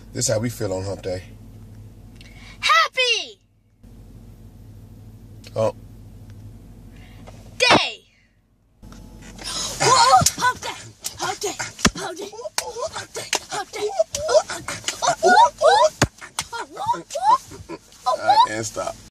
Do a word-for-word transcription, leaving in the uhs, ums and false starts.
This is how we feel on Hump Day. Happy Oh. Day. Whoa, Hump Day, Hump Day, Hump Day, Hump Day, Hump Day. All right, and stop.